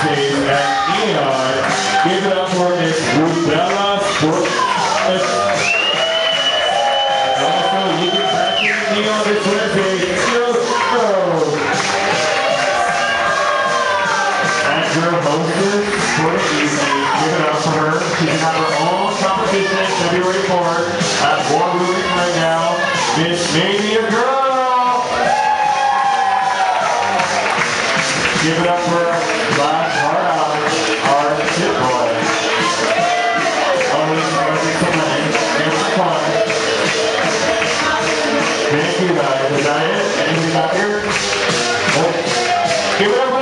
stage at Neon. Give it up for Miss Rubella Sport. Also, you can practice Neon this Wednesday. As your hostess for the evening, give it up for her. She's gonna have her own competition February 4th at York Blvd right now. Miss Maybe a Girl. Give it up for last hard out, our tip boy. Always running some money. It's fun. Thank you guys. Is that it? Anything out here? Oh. Give it up.